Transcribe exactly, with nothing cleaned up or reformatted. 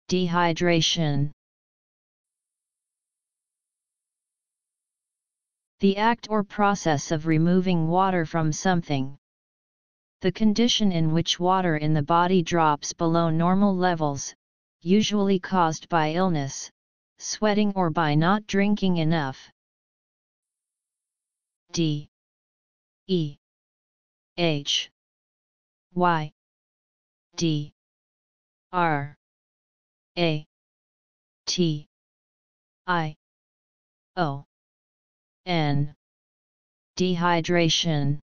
Dehydration. The act or process of removing water from something. The condition in which water in the body drops below normal levels, usually caused by illness, sweating or by not drinking enough. D E H Y D R A T I O N. Dehydration.